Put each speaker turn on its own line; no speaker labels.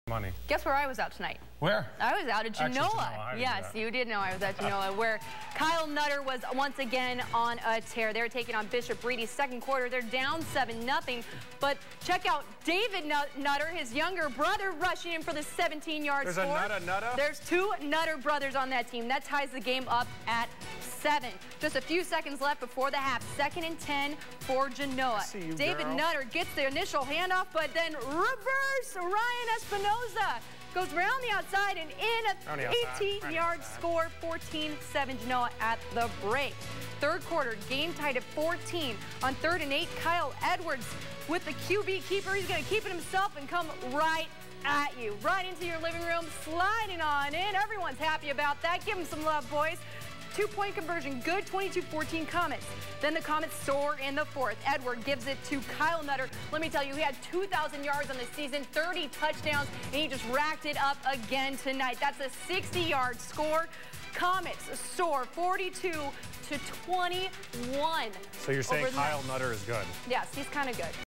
Money.
Guess where I was out tonight?
Where?
I was out at Genoa.
Genoa.
Yes, you did know I was at Genoa, where Kyle Nutter was once again on a tear. They're taking on Bishop Ready. Second quarter, they're down 7-0. But check out David Nutter, his younger brother, rushing in for the 17-yard score.
There's a Nutter?
There's two Nutter brothers on that team. That ties the game up at 7. Just a few seconds left before the half. 2nd and 10 for Genoa. David Nutter gets the initial handoff, but then reverse. Ryan Espinoza goes around the outside and in. 18-yard score. 14-7 Genoa at the break. Third quarter, game tied at 14. On 3rd and 8, Kyle Edwards with the QB keeper. He's going to keep it himself and come right at you, right into your living room, sliding on in. Everyone's happy about that. Give him some love, boys. 2-point conversion, good. 22-14 Comets. Then the Comets soar in the 4th. Edward gives it to Kyle Nutter. Let me tell you, he had 2,000 yards on the season, 30 touchdowns, and he just racked it up again tonight. That's a 60-yard score. Comets soar 42-21.
So you're saying Kyle Nutter is good?
Yes, he's kind of good.